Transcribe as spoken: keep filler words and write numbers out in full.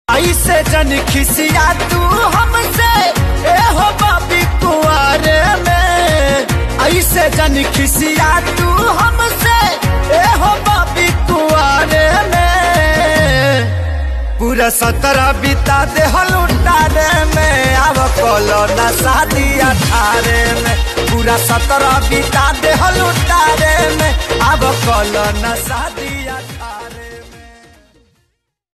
ऐसे जन खिसिया तू हमसे ए हो बाबी कुआरे में, ऐसे जन खिसिया तू हमसे ए हो बाबी कुआरे में। पूरा सत्रह बिता दे हलुटारे में, अब कोलो न शादी अठारे में। पूरा सत्रह बिता दे हलुटारे में, अब कोलो न शादी अठारे।